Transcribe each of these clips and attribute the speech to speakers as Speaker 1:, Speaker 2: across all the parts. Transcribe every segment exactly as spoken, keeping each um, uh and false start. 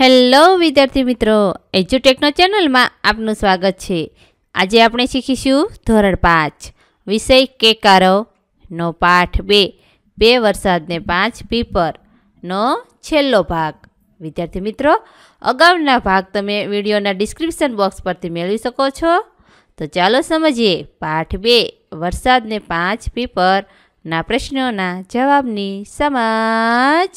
Speaker 1: Hello વિદ્યાર્થી મિત્રો, એજ્યુટેકનો ચેનલમાં આપનું સ્વાગત છે। આજે આપણે શીખીશું ધોરણ પાંચ વિષય કેકારોનો પાઠ બે બે વરસાદને પાંચ પીપરનો છેલ્લો ભાગ। વિદ્યાર્થી મિત્રો, અગાઉના ભાગ તમે વિડીયોના ડિસ્ક્રિપ્શન બોક્સ પરથી મેળવી શકો છો। તો ચાલો સમજીએ પાઠ બે વરસાદને પાંચ પીપરના પ્રશ્નોના જવાબની સમજ।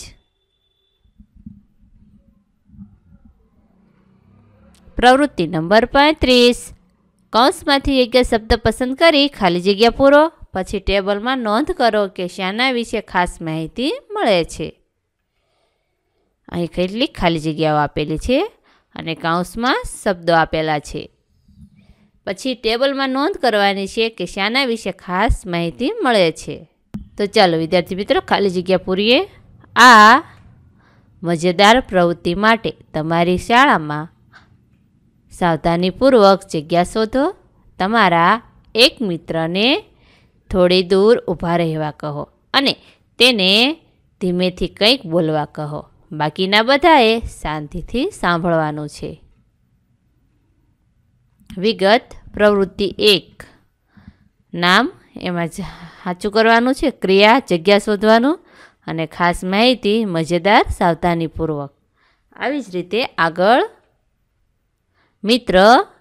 Speaker 1: प्रवृत्ति नंबर पैंतीस कौंसमांथी योग्य शब्द पसंद करी खाली जग्या पूरो। पछी टेबल में नोंध करो कि शाना विषे खास माहिती मळे छे। अहीं કેટલીક खाली जग्याओ आपेली छे अने कौंसमां शब्दों आपेला छे। पछी टेबल में नोंध करवानी छे कि शाना विषे खास माहिती मळे छे। तो चालो विद्यार्थी मित्रों खाली जग्या पूरीए। आ मजेदार प्रवृत्ति माटे तमारी शाळामां सावधानीपूर्वक जग्या शोधो। तमारा एक मित्र ने थोड़ी दूर ऊभा रहवा कहो अने तेने धीमेथी कंईक बोलवा कहो। बाकीना बधाए शांतिथी सांभळवानुं छे। विगत प्रवृत्ति एक नाम एमां साचुं करवानुं छे। क्रिया जग्या शोधवानुं अने खास माहिती मजेदार सावधानीपूर्वक। आवी ज रीते आगळ मित्र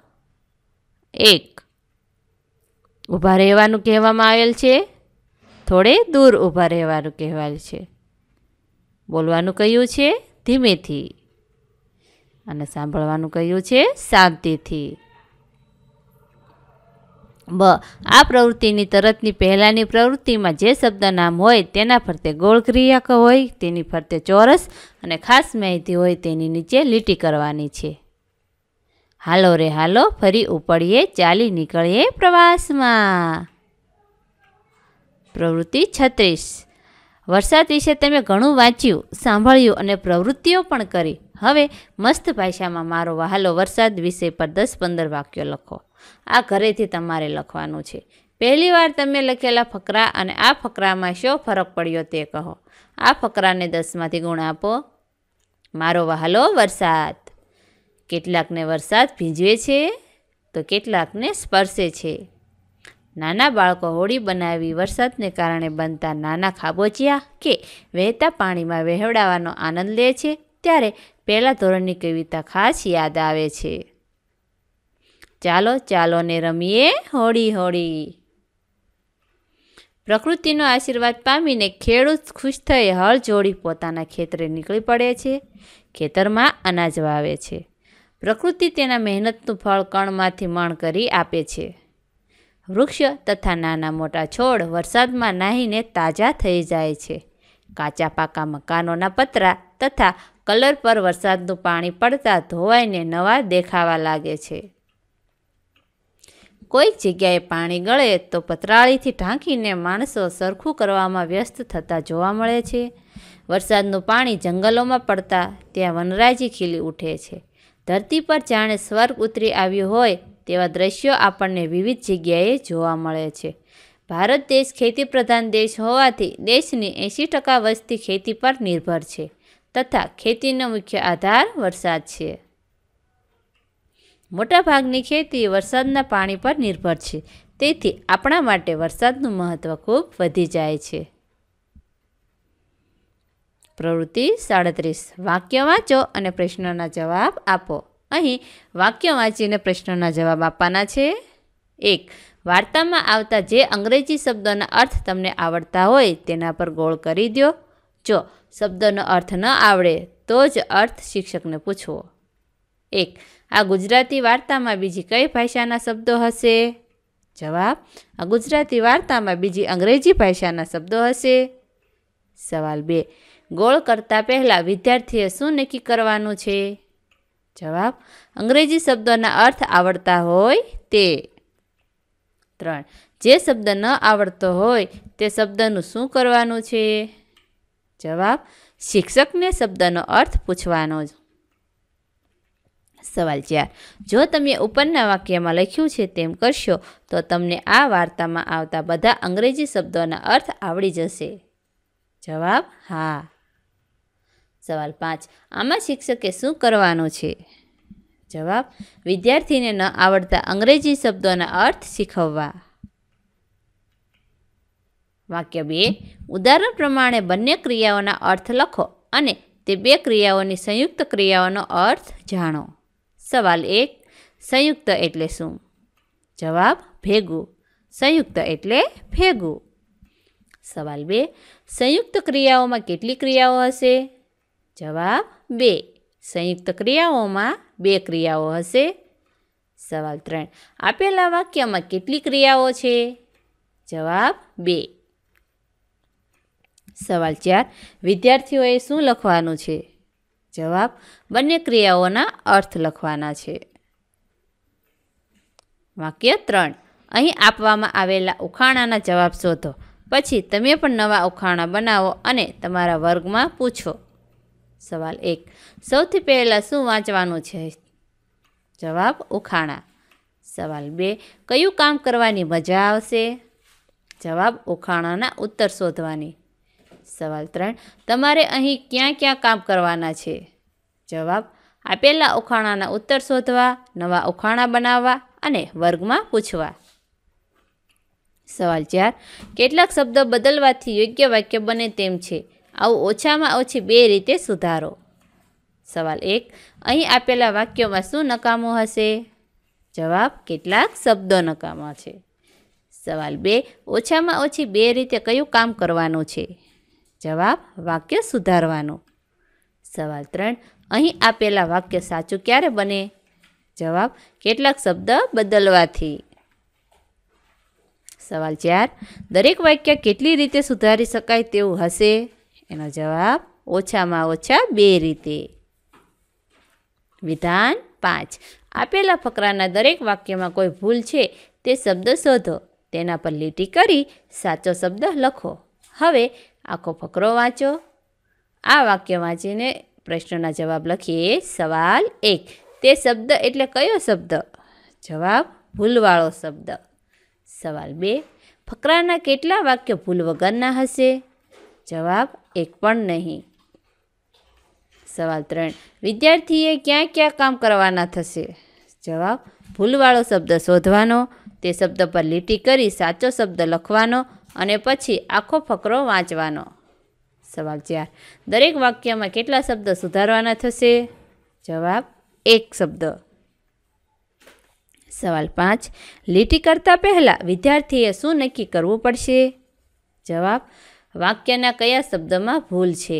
Speaker 1: एक ऊभा रहेवानुं कहेवामां आवेल छे। थोड़े दूर ऊभा रहेवानुं कहेवाय छे। बोलवानुं कह्युं छे धीमेथी अने सांभळवानुं कह्युं छे शांतिथी। ब आ प्रवृत्तिनी तरतनी पहेलानी प्रवृत्तिमां जे शब्द नाम होय तेना फरते गोळ क्रिया होय तेनी फरते चोरस अने खास माहिती होय तेनी नीचे લીટી करवानी छे। हालो रे हालो फरी उपड़ीए चाली निकळीए प्रवास में। प्रवृत्ति छत्रीस वरसाद विषे तमे घणुं वांच्युं सांभळ्युं अने प्रवृत्तिओ पण करी। हवे मस्त भाषामां मारो वहालो वरसाद विषय पर दस पंदर वाक्यो लखो। आ घरेथी तमारे लखवानुं छे। पहली वार तमे लखेला फकरा अने आ फकरामां शो फरक पड्यो ते कहो। आ फकराने दस मांथी गुण आपो। मारो वहालो वरसाद। કેટલાકને વરસાદ ભીંજવે છે તો કેટલાકને સ્પર્શે છે। નાના બાળકો હોડી બનાવી વરસાદને કારણે બનતા નાના ખાબોચિયા કે વહેતા પાણીમાં વહેવડાવવાનો આનંદ લે છે ત્યારે પહેલા ધોરણની કવિતા ખાસ યાદ આવે છે। ચાલો ચાલો ને રમીએ હોડી હોડી। પ્રકૃતિનો આશીર્વાદ પામીને ખેડૂત ખુશ થઈ હળ જોડી પોતાના ખેતરે નીકળી પડે છે। ખેતરમાં અનાજ વાવે છે। प्रकृति तेना मेहनतनु फल कणमांथी मण करी आपे छे। वृक्ष तथा नाना मोटा छोड़ वरसादमां नाहीने ताजा थई जाय छे। काचा पाका मकानोना पतरा तथा कलर पर वरसादनुं पाणी पड़ता धोवाईने नवा देखावा लागे छे। कोईक जग्याए पाणी गळे तो पतराळीथी ढांकीने माणसो सरखुं करवामां व्यस्त थता जोवा मळे छे। वरसादनुं पाणी जंगलोमां पड़ता त्यां वनराजी खीली उठे छे। धरती पर जाणे स्वर्ग उतरी आव्यो होय तेवा दृश्यो आपणने विविध जग्याए जोवा मळे छे। भारत देश खेती प्रधान देश होवाथी देशनी एंशी टका वस्ती खेती पर निर्भर छे तथा खेतीनो मुख्य आधार वरसाद छे। मोटा भागनी खेती वरसादना पाणी पर निर्भर छे तेथी आपणा माटे वरसादनुं महत्व खूब वधी जाय छे। प्रवृत्ति साड़ीस वाक्य वाँचो अने प्रश्नोना जवाब आपो। अहीं वाक्य वाँचीने प्रश्नोना जवाब आपवाना छे। एक वार्तामां आवता जे अंग्रेजी शब्दोना अर्थ तमने आवड़ता होय तेना पर गोळ करी द्यो। जो शब्दोनो अर्थ न आवड़े तो ज अर्थ शिक्षकने पूछवो। एक आ गुजराती वार्तामां बीजी कई भाषाना शब्दो हशे? जवाब आ गुजराती वार्तामां बीजी अंग्रेजी भाषाना शब्दो हशे। सवाल बे गोळ करता पहला विद्यार्थीए शुं नक्की करवानुं छे? जवाब अंग्रेजी शब्दोना अर्थ आवड़ता होय ते। त्रण जे शब्द न आवड़तो होय ते शब्दनुं शुं करवानुं छे? जवाब शिक्षकने शब्दनो अर्थ पूछवानो। सवाल चार जो तमे उपरना वाक्यमां लख्युं छे तेम करशो तो तमने आ वार्तामां आवता बधा अंग्रेजी शब्दोना अर्थ आवड़ी जशे। जवाब हाँ। સવાલ પાંચ, આમાં શિક્ષકે શું કરવાનું છે? જવાબ, વિદ્યાર્થીને ન આવડતા અંગ્રેજી શબ્દોના અર્થ શીખવવા. વાક્ય બે, ઉદાહરણ પ્રમાણે બંને ક્રિયાઓના અર્થ લખો અને તે બે ક્રિયાઓની સંયુક્ત ક્રિયાઓનો અર્થ જાણો. સવાલ એક, સંયુક્ત એટલે શું? જવાબ, ભેગું. સંયુક્ત એટલે ભેગું. સવાલ બે, સંયુક્ત ક્રિયાઓમાં કેટલી ક્રિયાઓ હશે? જવાબ, બે. સંયુક્ત ક્રિયાઓમાં બે ક્રિયાઓ હશે. સવાલ ત્રણ, આપેલા વાક્યમાં કેટલી ક્રિયાઓ છે? જવાબ, બે. સવાલ ચાર, વિદ્યાર્થીઓએ શું લખવાનું છે? જવાબ, બંને ક્રિયાઓના અર્થ લખવાના છે. વાક્ય ત્રણ, અહીં આપવામાં આવેલા ઉખાણાના જવાબ શોધો. પછી તમે પણ નવા ઉખાણા બનાવો અને તમારા વર્ગમાં પૂછો. સવાલ એક, સૌથી પહેલાં શું વાંચવાનું છે? જવાબ, ઉખાણા. સવાલ બે, કયું કામ કરવાની મજા આવશે? જવાબ, ઉખાણાના ઉત્તર શોધવાની. સવાલ ત્રણ, તમારે અહીં ક્યાં ક્યાં કામ કરવાના છે? જવાબ, આપેલા ઉખાણાના ઉત્તર શોધવા, નવા ઉખાણા બનાવવા અને વર્ગમાં પૂછવા. સવાલ ચાર, કેટલાક શબ્દો બદલવાથી યોગ્ય વાક્ય બને તેમ છે. આવું ઓછામાં ઓછી બે રીતે સુધારો. સવાલ એક, અહીં આપેલા વાક્યોમાં શું નકામું હશે? જવાબ, કેટલાક શબ્દો નકામા છે. સવાલ બે, ઓછામાં ઓછી બે રીતે કયું કામ કરવાનું છે? જવાબ, વાક્ય સુધારવાનું. સવાલ ત્રણ, અહીં આપેલા વાક્ય સાચું ક્યારે બને? જવાબ, કેટલાક શબ્દ બદલવાથી. સવાલ ચાર, દરેક વાક્ય કેટલી રીતે સુધારી શકાય તેવું હશે? એનો જવાબ, ઓછામાં ઓછા બે રીતે. વિધાન પાંચ, આપેલા ફકરાના દરેક વાક્યમાં કોઈ ભૂલ છે તે શબ્દ શોધો. તેના પર લીટી કરી સાચો શબ્દ લખો. હવે આખો ફકરો વાંચો. આ વાક્ય વાંચીને પ્રશ્નના જવાબ લખીએ. સવાલ એક, તે શબ્દ એટલે કયો શબ્દ? જવાબ, ભૂલવાળો શબ્દ. સવાલ બે, ફકરાના કેટલા વાક્ય ભૂલ વગરના હશે? જવાબ, એક પણ નહીં. સવાલ ત્રણ, વિદ્યાર્થીએ ક્યાં ક્યાં કામ કરવાના થશે? જવાબ, ભૂલવાળો શબ્દ શોધવાનો, તે શબ્દ પર લીટી કરી સાચો શબ્દ લખવાનો અને પછી આખો ફકરો વાંચવાનો. સવાલ ચાર, દરેક વાક્યમાં કેટલા શબ્દ સુધારવાના થશે? જવાબ, એક શબ્દ. સવાલ પાંચ, લીટી કરતાં પહેલાં વિદ્યાર્થીએ શું નક્કી કરવું પડશે? જવાબ, વાક્યના કયા શબ્દમાં ભૂલ છે?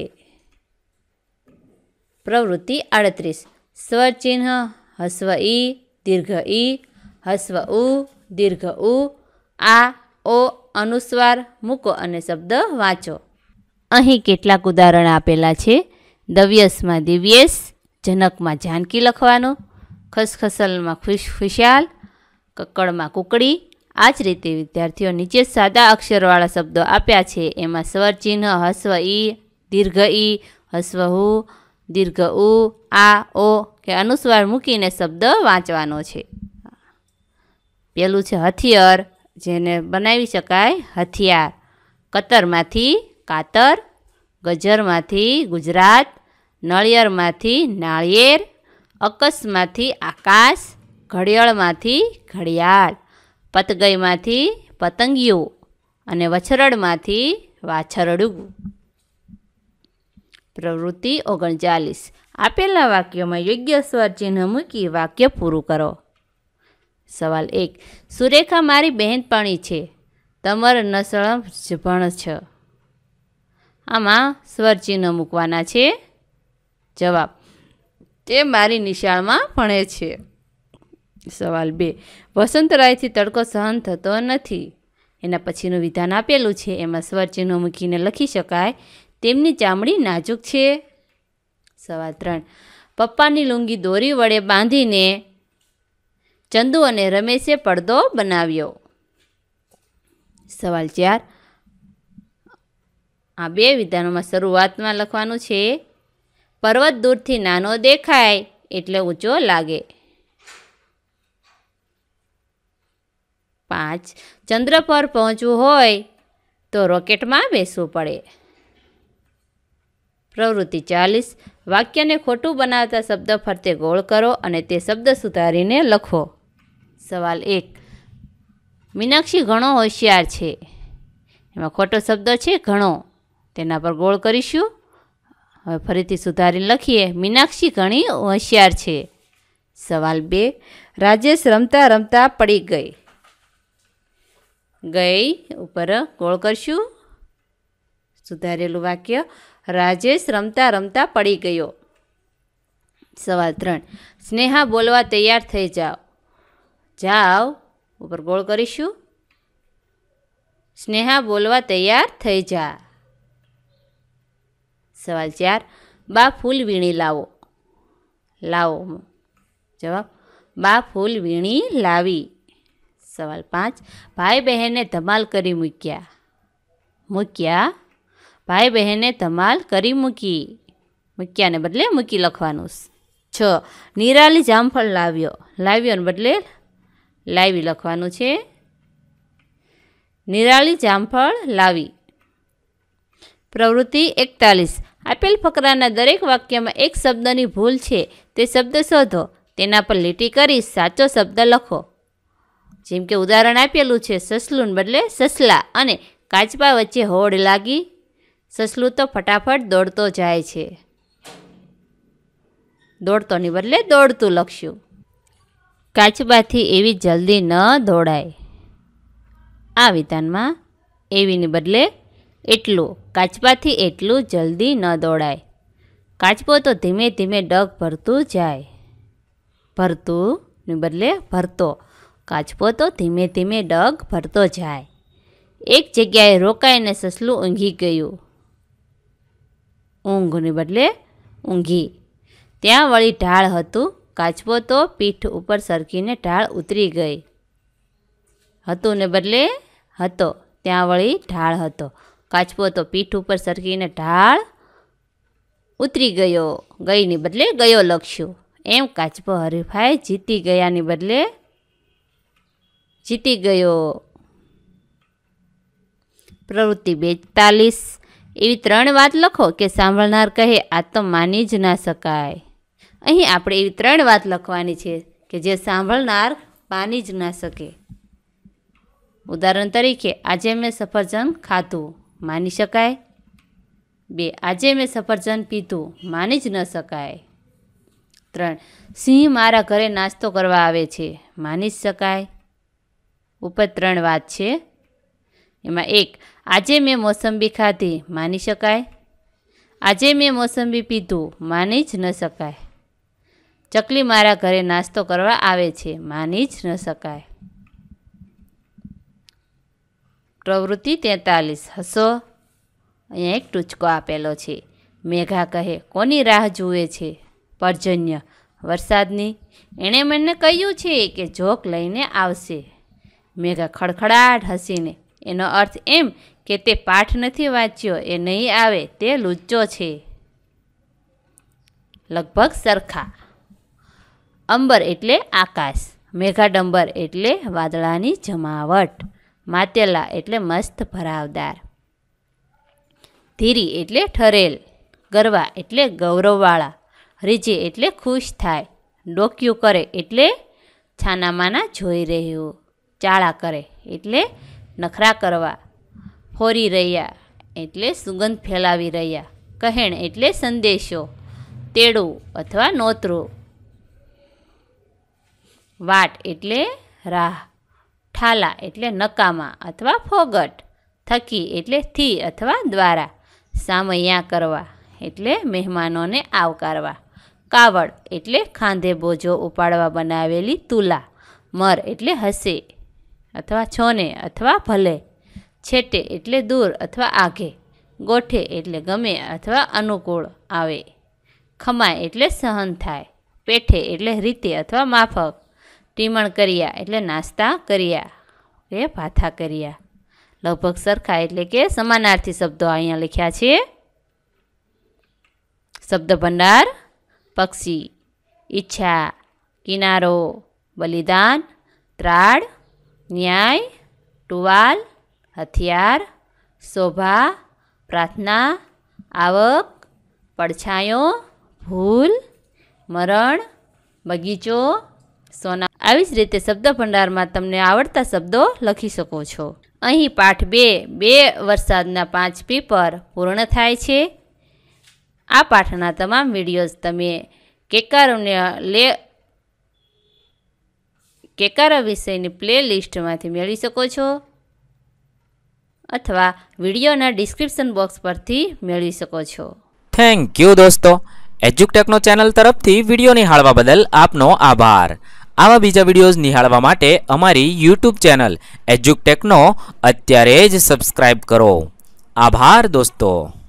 Speaker 1: પ્રવૃત્તિ આડત્રીસ, સ્વરચિહ્ન હસ્વ ઈ, દીર્ઘ ઈ, હસ્વ ઉ, દીર્ઘ ઉ, આ, ઓ, અનુસ્વાર મૂકો અને શબ્દ વાંચો. અહીં કેટલાક ઉદાહરણ આપેલા છે. દવ્યસમાં દિવ્યેશ, જનકમાં જાનકી લખવાનું, ખસખસલમાં ખુશ ખુશાલ, કક્કડમાં કુકડી. આ જ રીતે વિદ્યાર્થીઓ નીચે સાદા અક્ષરવાળા શબ્દો આપ્યા છે. એમાં સ્વરચિહ્ન હસ્વ ઈ, દીર્ઘ ઈ, હસ્વ હુ, દીર્ઘ ઉ, આ, ઓ કે અનુસ્વાર મૂકીને શબ્દ વાંચવાનો છે. પેલું છે હથિયાર, જેને બનાવી શકાય હથિયાર. કતરમાંથી કાતર, ગજરમાંથી ગુજરાત, નળિયેરમાંથી નાળિયેર, અકસમાંથી આકાશ, ઘડિયાળમાંથી ઘડિયાળ, પતગઈમાંથી પતંગિયું અને વછરડમાંથી વાછરડું. પ્રવૃત્તિ ઓગણચાલીસ, આપેલા વાક્યોમાં યોગ્ય સ્વર ચિહ્ન મૂકી વાક્ય પૂરું કરો. સવાલ એક, સુરેખા મારી બહેનપણી છે, તમર નસળ ભણ છે. આમાં સ્વર ચિહ્ન મૂકવાના છે. જવાબ, તે મારી નિશાળમાં ભણે છે. સવાલ બે, વસંતરાયથી તડકો સહન થતો નથી. એના પછીનું વિધાન આપેલું છે. એમાં સ્વર ચિહ્નો મૂકીને લખી શકાય, તેમની ચામડી નાજુક છે. સવાલ ત્રણ, પપ્પાની લુંગી દોરી વડે બાંધીને ચંદુ અને રમેશે પડદો બનાવ્યો. સવાલ ચાર, આ બે વિધાનોમાં શરૂઆતમાં લખવાનું છે, પર્વત દૂરથી નાનો દેખાય એટલે ઊંચો લાગે. પાંચ, ચંદ્ર પર પહોંચવું હોય તો રોકેટમાં બેસવું પડે. પ્રવૃત્તિ ચાલીસ. વાક્યને ખોટું બનાવતા શબ્દ ફરતે ગોળ કરો અને તે શબ્દ સુધારીને લખો. સવાલ એક. મીનાક્ષી ઘણો હોશિયાર છે. એમાં ખોટો શબ્દ છે ઘણો, તેના પર ગોળ કરીશું. હવે ફરીથી સુધારીને લખીએ, મીનાક્ષી ઘણી હોશિયાર છે. સવાલ બે. રાજેશ રમતા રમતા પડી ગઈ. ગઈ ઉપર ગોળ કરશું. સુધારેલું વાક્ય, રાજેશ રમતા રમતા પડી ગયો. સવાલ ત્રણ. સ્નેહા બોલવા તૈયાર થઈ જાઓ. જાઓ ઉપર ગોળ કરીશું. સ્નેહા બોલવા તૈયાર થઈ જા. સવાલ ચાર. બા ફૂલ વીણી લાવો. લાવો જવાબ, બા ફૂલ વીણી લાવી. સવાલ પાંચ. ભાઈ બહેને ધમાલ કરી મૂક્યા. મૂક્યા, ભાઈ બહેને ધમાલ કરી મૂકી. મૂક્યાને બદલે મૂકી લખવાનું. છ. નિરાલી જામફળ લાવ્યો. લાવ્યોને બદલે લાવી લખવાનું છે. નિરાલી જામફળ લાવી. પ્રવૃત્તિ એકતાલીસ. આપેલ ફકરાના દરેક વાક્યમાં એક શબ્દની ભૂલ છે, તે શબ્દ શોધો. તેના પર લીટી કરી સાચો શબ્દ લખો. જેમ કે ઉદાહરણ આપેલું છે, સસલું બદલે સસલા અને કાચબા વચ્ચે હોડ લાગી. સસલું તો ફટાફટ દોડતો જાય છે. દોડતોની બદલે દોડતું લખશું. કાચબાથી એવી જલ્દી ન દોડાય. આ વિધાનમાં એવીની બદલે એટલું. કાચબાથી એટલું જલ્દી ન દોડાય. કાચબો તો ધીમે ધીમે ડગ ભરતું જાય. ભરતું ને બદલે ભરતો. કાચબો તો ધીમે ધીમે ડગ ભરતો જાય. એક જગ્યાએ રોકાઈને સસલું ઊંઘી ગયું. ઊંઘને બદલે ઊંઘી. ત્યાં વળી ઢાળ હતું. કાચબો તો પીઠ ઉપર સરકીને ઢાળ ઉતરી ગઈ. હતું ને બદલે હતો. ત્યાં વળી ઢાળ હતો. કાચબો તો પીઠ ઉપર સરકીને ઢાળ ઉતરી ગયો. ગઈની બદલે ગયો લખશું. એમ કાચબો હરીફાઈ જીતી ગયાની બદલે જીતી ગયો. પ્રવૃત્તિ બેતાલીસ. એવી ત્રણ વાત લખો કે સાંભળનાર કહે આ તો માની જ ના શકાય. અહીં આપણે એવી ત્રણ વાત લખવાની છે કે જે સાંભળનાર માની જ ના શકે. ઉદાહરણ તરીકે, આજે મેં સફરજન ખાધું. માની શકાય. બે. આજે મેં સફરજન પીધું. માની જ ન શકાય. ત્રણ. સિંહ મારા ઘરે નાસ્તો કરવા આવે છે. માની જ શકાય. ઉપર ત્રણ વાત છે. એમાં એક, આજે મેં મોસંબી ખાધી. માની શકાય. આજે મેં મોસંબી પીધું. માની જ ન શકાય. ચકલી મારા ઘરે નાસ્તો કરવા આવે છે. માની જ ન શકાય. પ્રવૃત્તિ તેતાલીસ. હસો. અહીંયા એક ટૂચકો આપેલો છે. મેઘા કહે, કોની રાહ જુએ છે? પર્જન્ય, વરસાદની. એણે મને કહ્યું છે કે જોક લઈને આવશે. મેઘા ખડખડાટ હસીને. એનો અર્થ એમ કે તે પાઠ નથી વાંચ્યો, એ નહીં આવે, તે લુચ્ચો છે. લગભગ સરખા. અંબર એટલે આકાશ. મેઘાડંબર એટલે વાદળાની જમાવટ. માતેલા એટલે મસ્ત ભરાવદાર. ધીરી એટલે ઠરેલ. ગરવા એટલે ગૌરવવાળા. રીઝે એટલે ખુશ થાય. ડોક્યું કરે એટલે છાનામાના જોઈ રહ્યું. ચાળા કરે એટલે નખરા કરવા. ફોરી રહ્યા એટલે સુગંધ ફેલાવી રહ્યા. કહેણ એટલે સંદેશો. તેડું અથવા નોતરું. વાટ એટલે રાહ. ઠાલા એટલે નકામા અથવા ફોગટ. થકી એટલે થી અથવા દ્વારા. સામૈયા કરવા એટલે મહેમાનોને આવકારવા. કાવડ એટલે ખાંધે બોજો ઉપાડવા બનાવેલી તુલા. મર એટલે હસે અથવા છોને અથવા ભલે. છેટે એટલે દૂર અથવા આઘે. ગોઠે એટલે ગમે અથવા અનુકૂળ આવે. ખમાય એટલે સહન થાય. પેઠે એટલે રીતે અથવા માફક. ટીમણ કર્યા એટલે નાસ્તા કર્યા કે ભાથા કર્યા. લગભગ સરખા એટલે કે સમાનાર્થી શબ્દો અહીંયા લખ્યા છે. શબ્દ ભંડાર: પક્ષી, ઈચ્છા, કિનારો, બલિદાન, ત્રાડ, ન્યાય, ટુવાલ, હથિયાર, શોભા, પ્રાર્થના, આવક, પડછાયો, ભૂલ, મરણ, બગીચો, સોના. આવી જ રીતે શબ્દ ભંડારમાં તમને આવડતા શબ્દો લખી શકો છો. અહીં પાઠ બે બે વરસાદના પાંચ પી પર પૂર્ણ થાય છે. આ પાઠના તમામ વિડીયોઝ તમે કેકારોને લે કેકારો વિષયની પ્લે લિસ્ટમાંથી મેળવી શકો છો અથવા વિડીયોના ડિસ્ક્રિપ્શન બોક્સ પરથી મેળવી શકો છો.
Speaker 2: થેન્ક યુ દોસ્તો. એજ્યુકટેકનો ચેનલ તરફથી વિડીયો નિહાળવા બદલ આપનો આભાર. આવા બીજા વિડીયોઝ નિહાળવા માટે અમારી યુટ્યુબ ચેનલ એજ્યુકટેકનો અત્યારે જ સબસ્ક્રાઇબ કરો. આભાર દોસ્તો.